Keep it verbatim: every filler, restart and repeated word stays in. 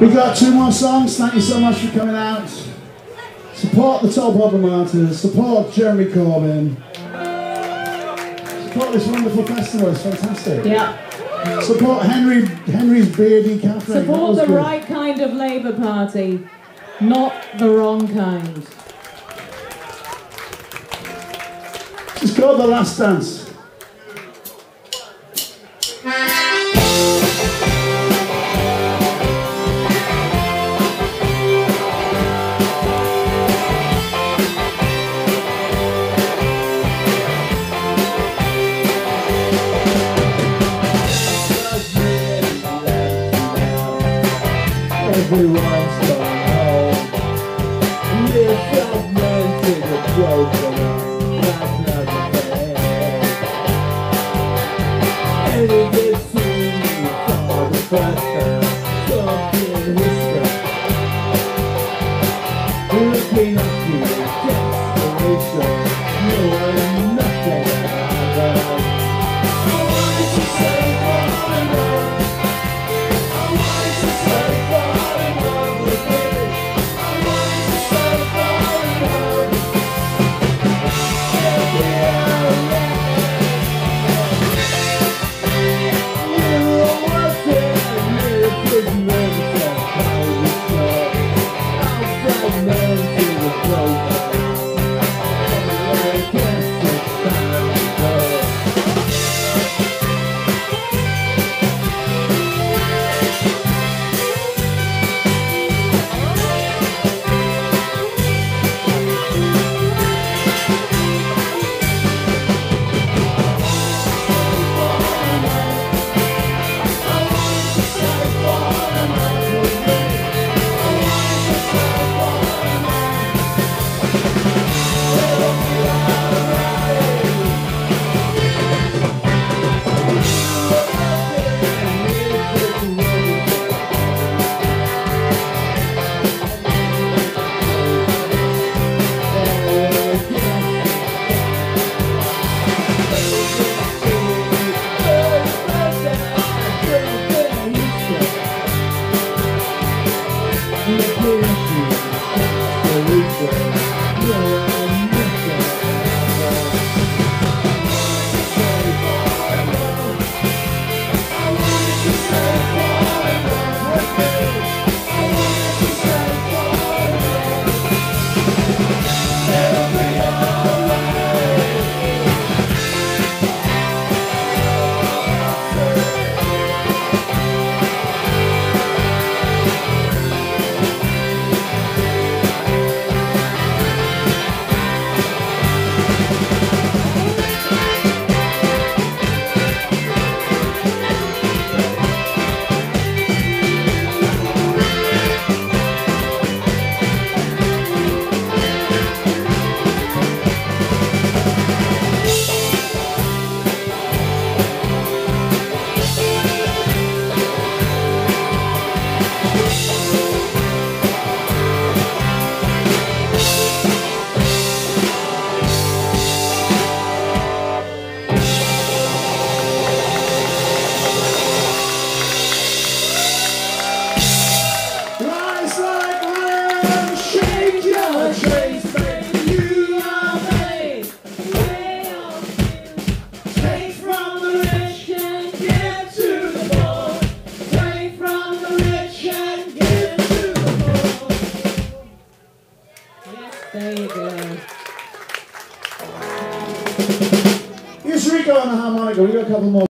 We got two more songs. Thank you so much for coming out. Support the Tolpuddle Martyrs. Support Jeremy Corbyn. Support this wonderful festival. It's fantastic. Yeah. Support Henry Henry's Beardy Cafe. Support the good. right kind of Labour Party, not the wrong kind. It's called The Last Dance. Everyone's gone home. Live fragmented and broken up. That's not the fair. And it gets to you for the first time. Something whisper. Looking up to your desperation. Knowing nothing about it. I wanted to say forever. I wanted to say There you go. Here's Rico on the harmonica. We've got a couple more.